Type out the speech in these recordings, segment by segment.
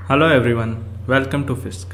Hello everyone, welcome to Fisk.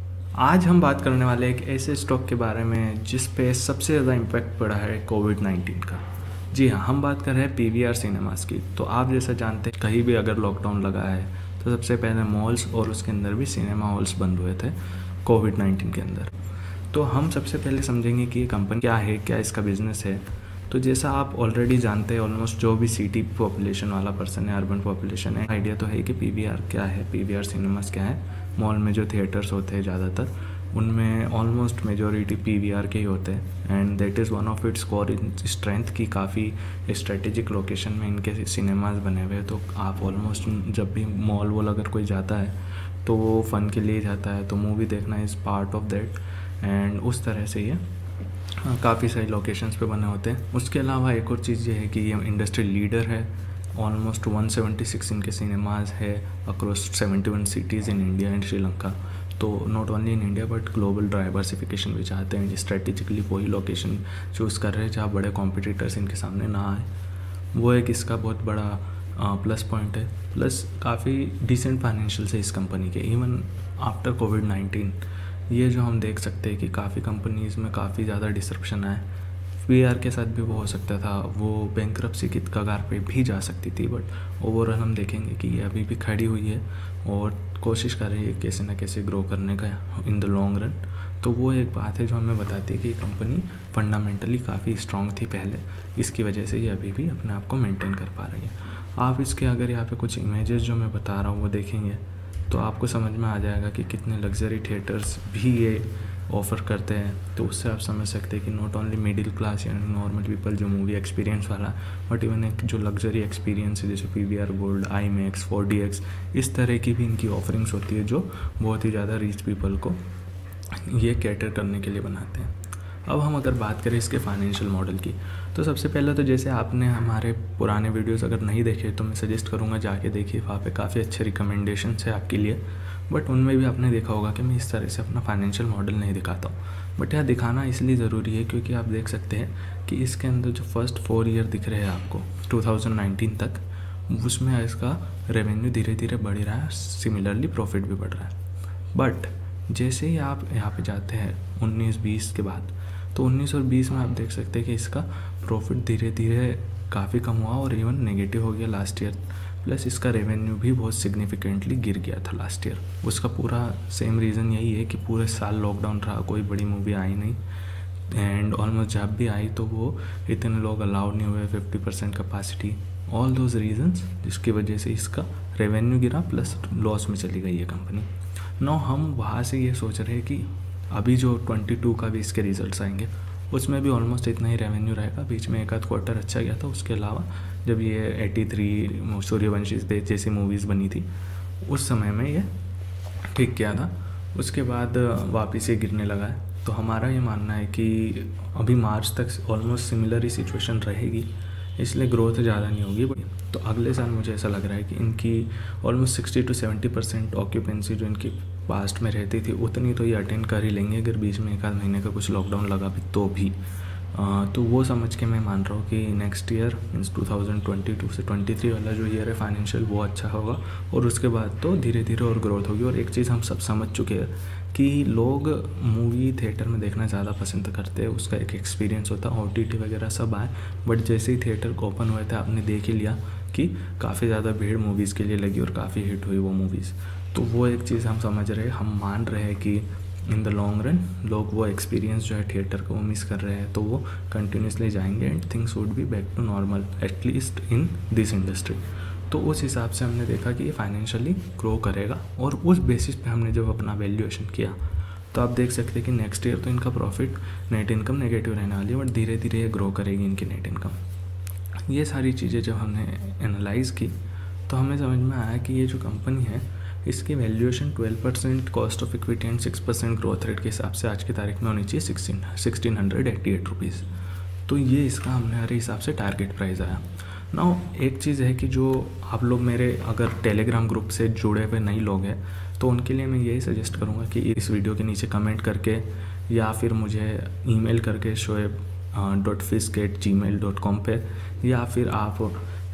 आज हम बात करने वाले एक ऐसे स्टॉक के बारे में जिस पे सबसे ज़्यादा इम्पैक्ट पड़ा है कोविड-19 का। जी हाँ, हम बात कर रहे हैं पीवीआर सिनेमास की। तो आप जैसा जानते हैं, कहीं भी अगर लॉकडाउन लगा है तो सबसे पहले मॉल्स और उसके अंदर भी सिनेमा हॉल्स बंद हुए थे कोविड-19 के अंदर। तो हम सबसे पहले समझेंगे कि ये कंपनी क्या है, क्या इसका बिजनेस है। तो जैसा आप ऑलरेडी जानते हैं, ऑलमोस्ट जो भी सिटी पॉपुलेशन वाला पर्सन है, अर्बन पॉपुलेशन है, आइडिया तो है कि पीवीआर क्या है, पीवीआर सिनेमास क्या है। मॉल में जो थिएटर्स होते हैं ज़्यादातर, उनमें ऑलमोस्ट मेजॉरिटी पीवीआर के ही होते हैं। And that is one of its core strength की काफ़ी स्ट्रेटेजिक लोकेशन में इनके सिनेमाज बने हुए हैं। तो आप ऑलमोस्ट जब भी मॉल वॉल अगर कोई जाता है तो वो फ़न के लिए जाता है, तो मूवी देखना is part of that. And उस तरह से ये काफ़ी सारी लोकेशंस पे बने होते हैं। उसके अलावा एक और चीज़ ये है कि ये इंडस्ट्री लीडर है। ऑलमोस्ट 176 इनके सिनेमाज है across 71 cities in India and Sri Lanka. तो not only in India but global diversification भी चाहते हैं। स्ट्रेटेजिकली वही लोकेशन चूज़ कर रहे हैं जहाँ बड़े कॉम्पिटिटर्स इनके सामने ना आए। वो एक इसका बहुत बड़ा प्लस पॉइंट है। प्लस काफ़ी डिसेंट फाइनेंशियल है इस कंपनी के, इवन आफ्टर कोविड-19। ये जो हम देख सकते हैं कि काफ़ी कंपनीज़ में काफ़ी ज़्यादा डिसरप्शन आए। पीवीआर के साथ भी वो हो सकता था, वो बैंकरप्सी की कगार पे भी जा सकती थी। बट ओवरऑल हम देखेंगे कि ये अभी भी खड़ी हुई है और कोशिश कर रही है कैसे ना कैसे ग्रो करने का इन द लॉन्ग रन। तो वो एक बात है जो हमें बताती है कि ये कंपनी फंडामेंटली काफ़ी स्ट्रॉन्ग थी पहले, इसकी वजह से ये अभी भी अपने आप को मेंटेन कर पा रही है। आप इसके अगर यहाँ पे कुछ इमेजेस जो मैं बता रहा हूँ वो देखेंगे तो आपको समझ में आ जाएगा कि कितने लग्जरी थिएटर्स भी ये ऑफ़र करते हैं। तो उससे आप समझ सकते हैं कि नॉट ओनली मिडिल क्लास या नॉर्मल पीपल जो मूवी एक्सपीरियंस वाला, बट इवन एक जो लग्जरी एक्सपीरियंस है जैसे पीवीआर गोल्ड, आईमैक्स, 4DX, इस तरह की भी इनकी ऑफरिंग्स होती है जो बहुत ही ज़्यादा रिच पीपल को ये कैटर करने के लिए बनाते हैं। अब हम अगर बात करें इसके फाइनेंशियल मॉडल की, तो सबसे पहले तो जैसे आपने हमारे पुराने वीडियोस अगर नहीं देखे तो मैं सजेस्ट करूँगा जाके देखिए, वहाँ पे काफ़ी अच्छे रिकमेंडेशंस है आपके लिए। बट उनमें भी आपने देखा होगा कि मैं इस तरह से अपना फाइनेंशियल मॉडल नहीं दिखाता हूँ। बट यह दिखाना इसलिए ज़रूरी है क्योंकि आप देख सकते हैं कि इसके अंदर जो फर्स्ट 4 ईयर दिख रहे हैं आपको 2019 तक, उसमें इसका रेवेन्यू धीरे धीरे बढ़ रहा है, सिमिलरली प्रॉफिट भी बढ़ रहा है। बट जैसे ही आप यहाँ पे जाते हैं 19-20 के बाद, तो 19 और 20 में आप देख सकते हैं कि इसका प्रॉफिट धीरे धीरे काफ़ी कम हुआ और इवन नेगेटिव हो गया लास्ट ईयर। प्लस इसका रेवेन्यू भी बहुत सिग्निफिकेंटली गिर गया था लास्ट ईयर। उसका पूरा सेम रीज़न यही है कि पूरे साल लॉकडाउन रहा, कोई बड़ी मूवी आई नहीं। एंड ऑलमोस्ट जब भी आई तो वो इतने लोग अलाउड नहीं हुए, 50% कैपेसिटी, ऑल दोज रीजंस, जिसकी वजह से इसका रेवेन्यू गिरा प्लस लॉस में चली गई ये कंपनी। नो हम वहाँ से ये सोच रहे हैं कि अभी जो 22 का भी इसके रिजल्ट्स आएंगे उसमें भी ऑलमोस्ट इतना ही रेवेन्यू रहेगा। बीच में एक आध क्वार्टर अच्छा गया था, उसके अलावा जब ये 83 सूर्यवंशी जैसी मूवीज़ बनी थी उस समय में ये ठीक किया था। उसके बाद वापस ये गिरने लगा है। तो हमारा ये मानना है कि अभी मार्च तक ऑलमोस्ट सिमिलर ही सिचुएशन रहेगी, इसलिए ग्रोथ ज़्यादा नहीं होगी। तो अगले साल मुझे ऐसा लग रहा है कि इनकी ऑलमोस्ट 60 to 70% ऑक्यूपेंसी जो इनकी पास्ट में रहती थी उतनी तो ये अटेंड कर ही लेंगे, अगर बीच में एक आध महीने का कुछ लॉकडाउन लगा भी तो भी। तो वो समझ के मैं मान रहा हूँ कि नेक्स्ट ईयर मीन्स 2022 से 23 वाला जो ईयर है फाइनेंशियल वो अच्छा होगा और उसके बाद तो धीरे धीरे और ग्रोथ होगी। और एक चीज़ हम सब समझ चुके हैं कि लोग मूवी थिएटर में देखना ज़्यादा पसंद करते हैं, उसका एक एक्सपीरियंस होता है। OTT वगैरह सब आए, बट जैसे ही थिएटर को ओपन हुए थे आपने देख ही लिया कि काफ़ी ज़्यादा भीड़ मूवीज़ के लिए लगी और काफ़ी हिट हुई वो मूवीज़। तो वो एक चीज़ हम समझ रहे हैं, हम मान रहे हैं कि इन द लॉन्ग रन लोग वो एक्सपीरियंस जो है थिएटर को वो मिस कर रहे हैं, तो वो कंटिन्यूसली जाएंगे and things would be back to normal at least in this industry. तो उस हिसाब से हमने देखा कि ये फाइनेंशियली ग्रो करेगा और उस बेसिस पे हमने जब अपना वैल्यूएशन किया तो आप देख सकते हैं कि नेक्स्ट ईयर तो इनका प्रॉफिट, नेट इनकम नेगेटिव रहने वाली है, बट धीरे धीरे ये ग्रो करेगी इनकी नेट इनकम। ये सारी चीज़ें जब हमने एनालाइज़ की तो हमें समझ में आया कि ये जो कंपनी है इसकी valuation 12% cost of equity and 6% growth rate के हिसाब से आज की तारीख में होनी चाहिए 1688 रुपीज़। तो ये इसका हमारे हिसाब से टारगेट प्राइस आया। नाउ एक चीज़ है कि जो आप लोग मेरे अगर टेलीग्राम ग्रुप से जुड़े हुए नए लोग हैं तो उनके लिए मैं यही सजेस्ट करूँगा कि इस वीडियो के नीचे कमेंट करके या फिर मुझे ईमेल करके shoaib.fisk@gmail.com पे, या फिर आप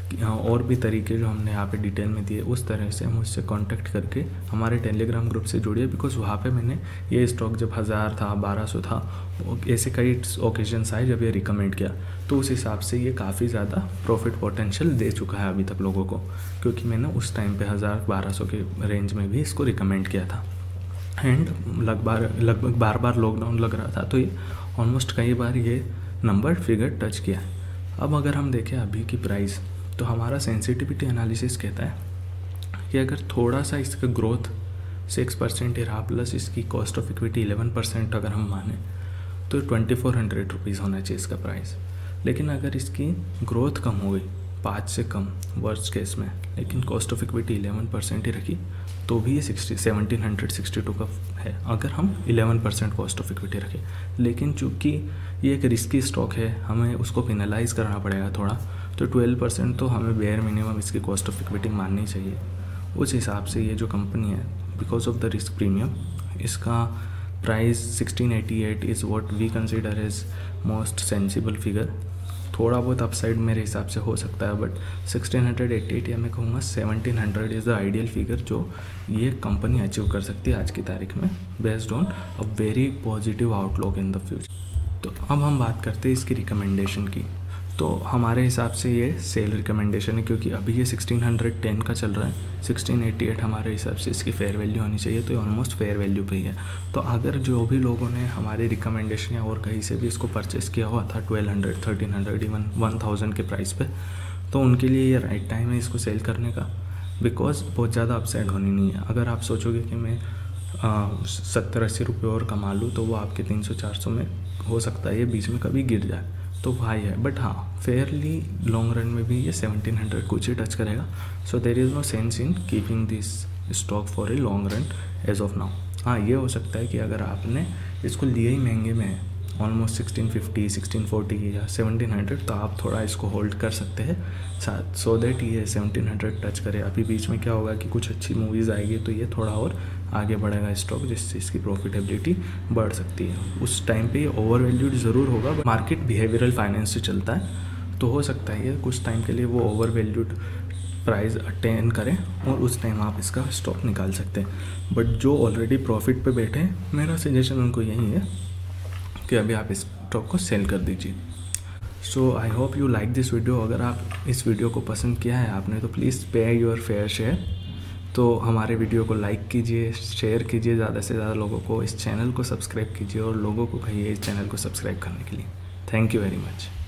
और भी तरीके जो हमने यहाँ पे डिटेल में दिए, उस तरह से मुझसे कांटेक्ट करके हमारे टेलीग्राम ग्रुप से जुड़िए। बिकॉज वहाँ पे मैंने ये स्टॉक जब 1000 था, 1200 था, ऐसे कई ओकेजन्स आए जब ये रिकमेंड किया, तो उस हिसाब से ये काफ़ी ज़्यादा प्रॉफिट पोटेंशियल दे चुका है अभी तक लोगों को, क्योंकि मैंने उस टाइम पे 1000-1200 के रेंज में भी इसको रिकमेंड किया था। एंड लगभग बार लॉकडाउन लग रहा था, तो ये ऑलमोस्ट कई बार ये नंबर फिगर टच किया है। अब अगर हम देखें अभी की प्राइस, तो हमारा सेंसिटिविटी एनालिसिस कहता है कि अगर थोड़ा सा इसका ग्रोथ 6% ही रहा, प्लस इसकी कॉस्ट ऑफ इक्विटी 11% अगर हम माने, तो 2400 रुपीज़ होना चाहिए इसका प्राइस। लेकिन अगर इसकी ग्रोथ कम हो गई 5 से कम वर्स्ट केस में, लेकिन कॉस्ट ऑफ इक्विटी 11% ही रखी, तो भी ये 1762 का है अगर हम 11% कॉस्ट ऑफ इक्विटी रखें। लेकिन चूँकि ये एक रिस्की स्टॉक है, हमें उसको पेनलाइज करना पड़ेगा थोड़ा, तो 12% तो हमें बेयर मिनिमम इसकी कॉस्ट ऑफ इक्विटी माननी चाहिए। उस हिसाब से ये जो कंपनी है, because of the risk premium, इसका price 1688 is what we consider as most sensible figure. थोड़ा बहुत अपसाइड मेरे हिसाब से हो सकता है, बट 1688 या मैं कहूँगा 1700 इज़ द आइडियल फिगर जो ये कंपनी अचीव कर सकती है आज की तारीख में, based on a very positive outlook in the future. तो अब हम बात करते हैं इसकी रिकमेंडेशन की। तो हमारे हिसाब से ये सेल रिकमेंडेशन है, क्योंकि अभी ये 1610 का चल रहा है, 1688 हमारे हिसाब से इसकी फेयर वैल्यू होनी चाहिए, तो ये ऑलमोस्ट फेयर वैल्यू पे ही है। तो अगर जो भी लोगों ने हमारी रिकमेंडेशन या और कहीं से भी इसको परचेस किया हुआ था 1200, 1300, इवन 1000 के प्राइस पे, तो उनके लिए ये राइट टाइम है इसको सेल करने का, बिकॉज बहुत ज़्यादा अपसाइड होनी नहीं है। अगर आप सोचोगे कि मैं 70-80 रुपये और कमा लूँ, तो वो आपके 300-400 में हो सकता है ये बीच में कभी गिर जाए, तो भाई है। बट हाँ, फेयरली लॉन्ग रन में भी ये 1700 कुछ ही टच करेगा। So there is no sense in keeping this stock for a long run as of now. हाँ, ये हो सकता है कि अगर आपने इसको लिए ही महंगे में ऑलमोस्ट 1650, 1640 या 1700, तो आप थोड़ा इसको होल्ड कर सकते हैं साथ, सो दैट ये 1700 टच करे। अभी बीच में क्या होगा कि कुछ अच्छी मूवीज़ आएगी, तो ये थोड़ा और आगे बढ़ेगा स्टॉक, जिससे इसकी प्रॉफिटेबिलिटी बढ़ सकती है। उस टाइम पे ये ओवर वैल्यूड ज़रूर होगा, मार्केट बिहेवियरल फाइनेंस से चलता है, तो हो सकता है ये कुछ टाइम के लिए वो ओवर वैल्यूड प्राइस अटेन करें और उस टाइम आप इसका स्टॉक निकाल सकते हैं। बट जो ऑलरेडी प्रॉफिट पे बैठे हैं, मेरा सजेशन उनको यही है कि अभी आप इस स्टॉक को सेल कर दीजिए। So I hope you like this video. अगर आप इस वीडियो को पसंद किया है आपने, तो प्लीज़ पे योर फेयर शेयर। तो हमारे वीडियो को लाइक कीजिए, शेयर कीजिए ज़्यादा से ज़्यादा लोगों को, इस चैनल को सब्सक्राइब कीजिए और लोगों को कहिए इस चैनल को सब्सक्राइब करने के लिए। Thank you very much.